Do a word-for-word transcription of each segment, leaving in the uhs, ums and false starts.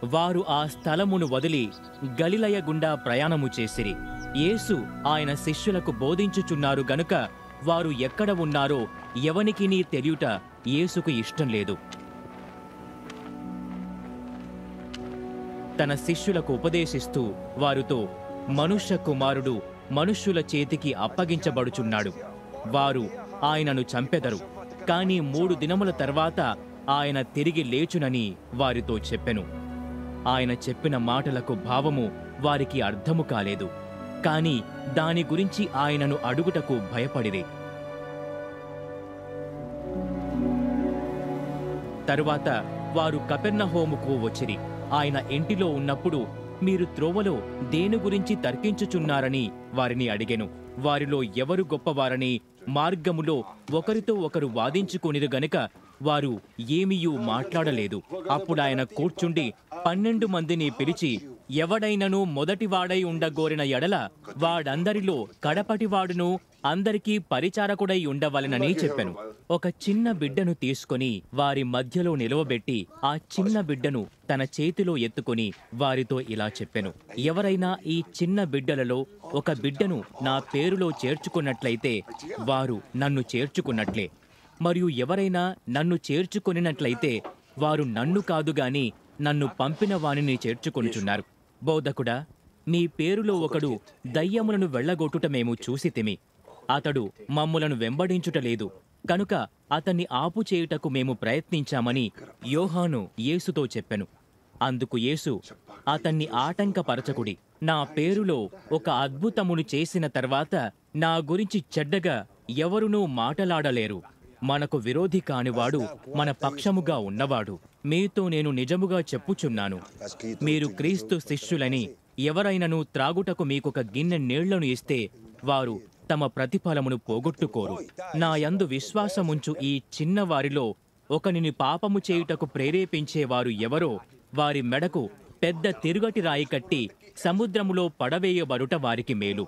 వారు ఆ స్థలమును వదిలి గలిలయ గుండా ప్రయాణము చేసిరి. యేసు ఆయన శిష్యులకు బోధించుచున్నారు గనుక వారు ఎక్కడ ఉన్నారో ఎవనికినీ తెలియుట యేసుకు ఇష్టం లేదు. తన శిష్యులకు ఉపదేశిస్తూ వారితో, మనుష్య కుమారుడు మనుష్యుల చేతికి అప్పగించబడుచున్నాడు. వారు ఆయనను చంపెదరు, కాని మూడు దినముల తర్వాత ఆయన తిరిగి లేచునని వారితో చెప్పెను. ఆయన చెప్పిన మాటలకు భావము వారికి అర్థము కాలేదు, కాని దాని గురించి ఆయనను అడుగుటకు భయపడిరి. తరువాత వారు కపెర్నహూముకు వచ్చిరి. ఆయన ఇంటిలో ఉన్నప్పుడు, మీరు త్రోవలో దేని గురించి తర్కించుచున్నారని వారిని అడిగెను. వారిలో ఎవరు గొప్పవారని మార్గములో ఒకరితో ఒకరు వాదించుకొనిరు గనుక వారు ఏమీయూ మాట్లాడలేదు. అప్పుడాయన కూర్చుండి పన్నెండు మందిని పిలిచి, ఎవడైనను మొదటివాడై ఉండగోరిన ఎడల వాడందరిలో కడపటివాడును అందరికీ పరిచారకుడై ఉండవలెనని చెప్పెను. ఒక చిన్న బిడ్డను తీసుకొని వారి మధ్యలో నిలవబెట్టి ఆ చిన్న బిడ్డను తన చేతిలో ఎత్తుకొని వారితో ఇలా చెప్పెను, ఎవరైనా ఈ చిన్న బిడ్డలలో ఒక బిడ్డను నా పేరులో చేర్చుకున్నట్లయితే వారు నన్ను చేర్చుకున్నట్లే. మరియు ఎవరైనా నన్ను చేర్చుకొనినట్లయితే వారు నన్ను కాదుగాని నన్ను పంపిన వానిని చేర్చుకొనుచున్నారు. బోధకుడా, మీ పేరులో ఒకడు దయ్యములను వెళ్ళగొట్టుట మేము చూసితిమి. అతడు మమ్ములను వెంబడించుటలేదు కనుక అతన్ని ఆపు చేయుటకు మేము ప్రయత్నించామని యోహాను యేసుతో చెప్పెను. అందుకు యేసు, అతన్ని ఆటంకపరచకుడి. నా పేరులో ఒక అద్భుతమును చేసిన తర్వాత నా గురించి చెడ్డగా ఎవరునూ మాటలాడలేరు. మనకు విరోధి కానివాడు మన పక్షముగా ఉన్నవాడు. మీతో నేను నిజముగా చెప్పుచున్నాను, మీరు క్రీస్తు శిష్యులని ఎవరైనను త్రాగుటకు మీకొక గిన్నె నీళ్లను ఇస్తే వారు తమ ప్రతిఫలమును పోగొట్టుకోరు. నా యందు విశ్వాసముంచు ఈ చిన్నవారిలో ఒకనిని పాపము చేయుటకు ప్రేరేపించేవారు ఎవరో వారి మెడకు పెద్ద తిరుగటి రాయి కట్టి సముద్రములో పడవేయబడుట వారికి మేలు.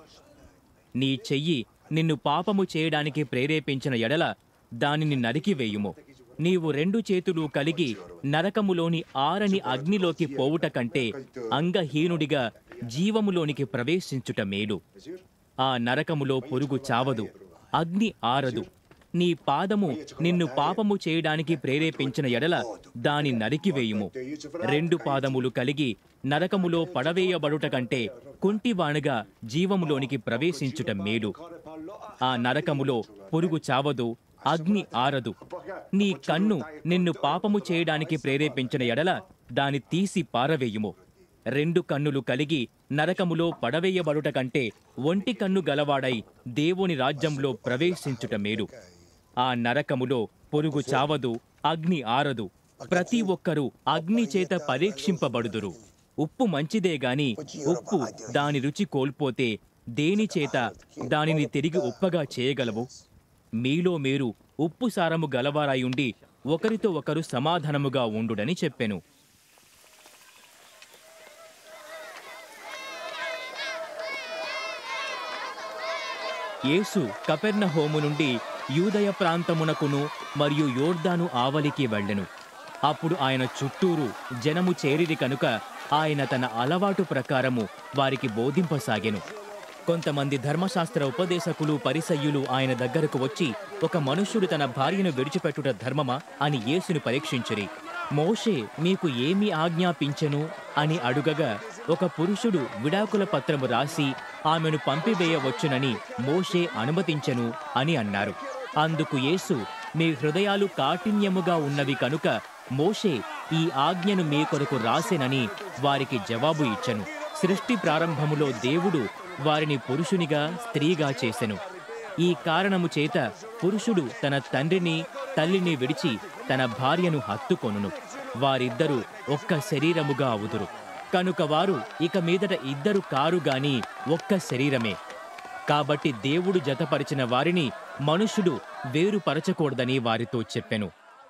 నీ చెయ్యి నిన్ను పాపము చేయడానికి ప్రేరేపించిన ఎడల దానిని నరికివేయుము. నీవు రెండు చేతులు కలిగి నరకములోని ఆరని అగ్నిలోకి పోవుట కంటే అంగహీనుడిగా జీవములోనికి ప్రవేశించుట మేలు. ఆ నరకములో పురుగు చావదు, అగ్ని ఆరదు. నీ పాదము నిన్ను పాపము చేయడానికి ప్రేరేపించిన ఎడల దాని నరికివేయుము. రెండు పాదములు కలిగి నరకములో పడవేయబడుట కంటే కుంటివాణిగా జీవములోనికి ప్రవేశించుట మేలు. ఆ నరకములో పురుగు చావదు, అగ్ని ఆరదు. నీ కన్ను నిన్ను పాపము చేయడానికి ప్రేరేపించిన ఎడల దాని తీసి పారవేయుము. రెండు కన్నులు కలిగి నరకములో పడవేయబడుట కంటే ఒంటి కన్ను గలవాడై దేవుని రాజ్యంలో ప్రవేశించుట మేలు. ఆ నరకములో పురుగు చావదు, అగ్ని ఆరదు. ప్రతి ఒక్కరూ అగ్ని చేత పరీక్షింపబడుదురు. ఉప్పు మంచిదే గాని ఉప్పు దాని రుచి కోల్పోతే దేని చేత దానిని తిరిగి ఉప్పగా చేయగలవు? మీలో మీరు ఉప్పు సారము గలవారాయుండి ఒకరితో ఒకరు సమాధానముగా ఉండుడని చెప్పెను. యేసు కపెర్నహూము నుండి యూదయ ప్రాంతమునకును మరియు యోర్దాను ఆవలికి వెళ్ళెను. అప్పుడు ఆయన చుట్టూరు జనము చేరిరి కనుక ఆయన తన అలవాటు ప్రకారము వారికి బోధింపసాగెను. కొంతమంది ధర్మశాస్త్ర ఉపదేశకులు పరిసయ్యులు ఆయన దగ్గరకు వచ్చి, ఒక మనుష్యుడు తన భార్యను విడిచిపెట్టుట ధర్మమా అని యేసును పరీక్షించిరి. మోషే మీకు ఏమి ఆజ్ఞాపించెను అని అడుగగా, ఒక పురుషుడు విడాకుల పత్రము రాసి ఆమెను పంపివేయవచ్చునని మోషే అనుమతించెను అని అన్నారు. అందుకు యేసు, మీ హృదయాలు కాఠిన్యముగా ఉన్నవి కనుక మోషే ఈ ఆజ్ఞను మీ కొరకు రాసెనని వారికి జవాబు ఇచ్చెను. సృష్టి ప్రారంభములో దేవుడు వారిని పురుషునిగా స్త్రీగా చేసెను. ఈ కారణము చేత పురుషుడు తన తండ్రిని తల్లిని విడిచి తన భార్యను హత్తుకొనును. వారిద్దరూ ఒక్క శరీరముగా అవుదురు. కనుక వారు ఇక మీదట ఇద్దరు కారు గాని ఒక్క శరీరమే. కాబట్టి దేవుడు జతపరిచిన వారిని మనుష్యుడు వేరుపరచకూడదని వారితో చెప్పెను.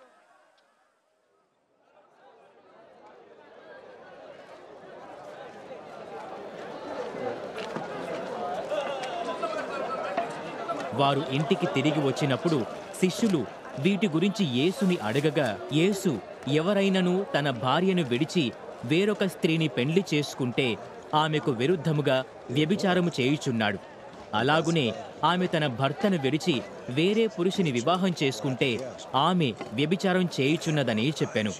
వారు ఇంటికి తిరిగి వచ్చినప్పుడు శిష్యులు వీటి గురించి యేసుని అడగగా, యేసు, ఎవరైనను తన భార్యను విడిచి వేరొక స్త్రీని పెండ్లి చేసుకుంటే ఆమెకు విరుద్ధముగా వ్యభిచారము చేయుచున్నాడు. అలాగునే ఆమె తన భర్తను విడిచి వేరే పురుషుని వివాహం చేసుకుంటే ఆమె వ్యభిచారం చేయుచున్నదని చెప్పెను.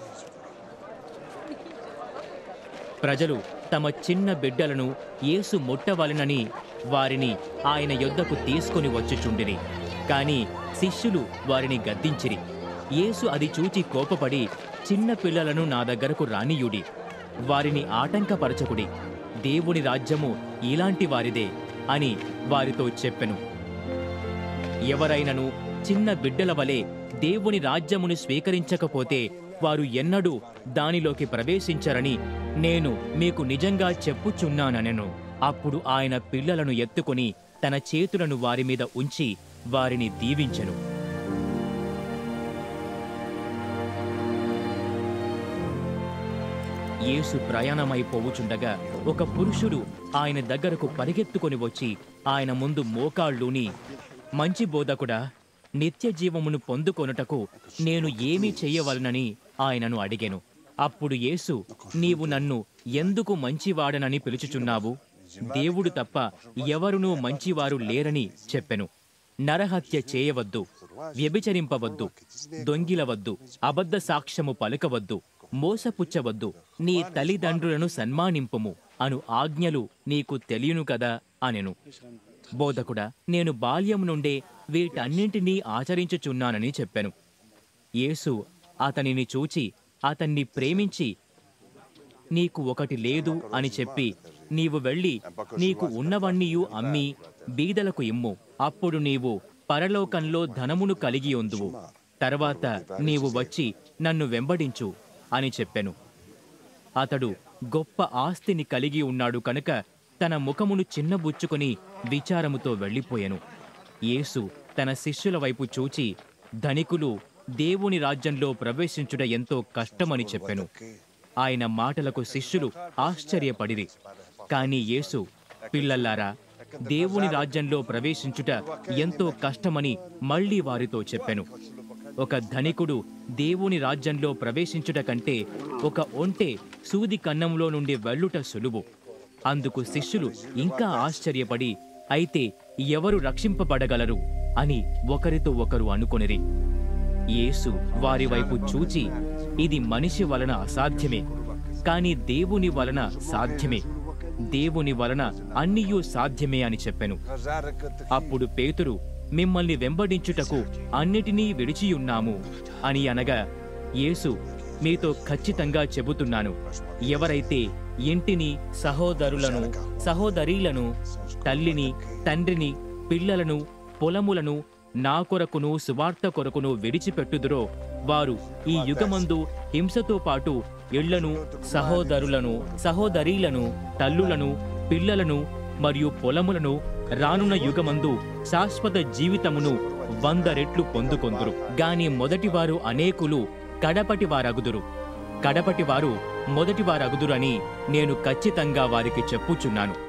ప్రజలు తమ చిన్న బిడ్డలను యేసు ముట్టవలెనని వారిని ఆయన యొద్దకు తీసుకొని వచ్చుచుండిరి. కాని శిష్యులు వారిని గద్దించిరి. యేసు అది చూచి కోపపడి, చిన్న పిల్లలను నా దగ్గరకు రానియుడి, వారిని ఆటంకపరచకుడి, దేవుని రాజ్యము ఇలాంటి వారిదే అని వారితో చెప్పెను. ఎవరైనను చిన్న బిడ్డల వలె దేవుని రాజ్యమును స్వీకరించకపోతే వారు ఎన్నడూ దానిలోకి ప్రవేశించరని నేను మీకు నిజంగా చెప్పుచున్నానెను. అప్పుడు ఆయన పిల్లలను ఎత్తుకొని తన చేతులను వారి మీద ఉంచి వారిని దీవించెను. యేసు ప్రయాణమైపోవుచుండగా ఒక పురుషుడు ఆయన దగ్గరకు పరిగెత్తుకొని వచ్చి ఆయన ముందు మోకాళ్ళూని, మంచి బోధకుడా, నిత్య జీవమును పొందుకొనుటకు నేను ఏమి చెయ్యవలనని ఆయనను అడిగెను. అప్పుడు యేసు, నీవు నన్ను ఎందుకు మంచివాడనని పిలుచుచున్నావు? దేవుడు తప్ప ఎవరునూ మంచివారు లేరని చెప్పెను. నరహత్య చేయవద్దు, వ్యభిచరింపవద్దు, దొంగిలవద్దు, అబద్ధ సాక్ష్యము పలుకవద్దు, మోసపుచ్చవద్దు, నీ తల్లిదండ్రులను సన్మానింపుము అను ఆజ్ఞలు నీకు తెలియను కదా అనెను. బోధకుడా, నేను బాల్యం నుండే వీటన్నింటినీ ఆచరించుచున్నానని చెప్పెను. యేసు అతనిని చూచి అతన్ని ప్రేమించి, నీకు ఒకటి లేదు అని చెప్పి, నీవు వెళ్ళి నీకు ఉన్నవన్నీయు అమ్మి బీదలకు ఇమ్ము, అప్పుడు నీవు పరలోకంలో ధనమును కలిగి ఉందువు. తర్వాత నీవు వచ్చి నన్ను వెంబడించు అని చెప్పెను. అతడు గొప్ప ఆస్తిని కలిగి ఉన్నాడు కనుక తన ముఖమును చిన్నబుచ్చుకొని విచారముతో వెళ్ళిపోయెను. యేసు తన శిష్యుల వైపు చూచి, ధనికులు దేవుని రాజ్యంలో ప్రవేశించుట ఎంతో కష్టమని చెప్పెను. ఆయన మాటలకు శిష్యులు ఆశ్చర్యపడిరి. కాని యేసు, పిల్లల్లారా, దేవుని రాజ్యంలో ప్రవేశించుట ఎంతో కష్టమని మళ్లీ వారితో చెప్పెను. ఒక ధనికుడు దేవుని రాజ్యంలో ప్రవేశించుట కంటే ఒక ఒంటె సూది కన్నంలో నుండి వెళ్ళుట సులువు. అందుకు శిష్యులు ఇంకా ఆశ్చర్యపడి, అయితే ఎవరు రక్షింపబడగలరు అని ఒకరితో ఒకరు అనుకొనిరి. యేసు వారి వైపు చూచి, ఇది మనిషి వలన అసాధ్యమే, కాని దేవుని వలన సాధ్యమే. దేవుని వలన అన్నియూ సాధ్యమే అని చెప్పెను. అప్పుడు పేతురు, మిమ్మల్ని వెంబడించుటకు అన్నిటినీ విడిచియున్నాము అని అనగా, యేసు, మీతో ఖచ్చితంగా చెబుతున్నాను, ఎవరైతే ఇంటిని, సహోదరులను, సహోదరీలను, తల్లిని, తండ్రిని, పిల్లలను, పొలములను నా కొరకును సువార్త కొరకును విడిచిపెట్టుదురో వారు ఈ యుగమందు హింసతో పాటు ఇళ్లను, సహోదరులను, సహోదరీలను, తల్లులను, పిల్లలను మరియు పొలములను రానున్న యుగమందు శాశ్వత జీవితమును వంద రెట్లు పొందుకొందురు. గాని మొదటివారు అనేకులు కడపటివారగుదురు, కడపటివారు మొదటివారగుదురని నేను ఖచ్చితంగా వారికి చెప్పుచున్నాను.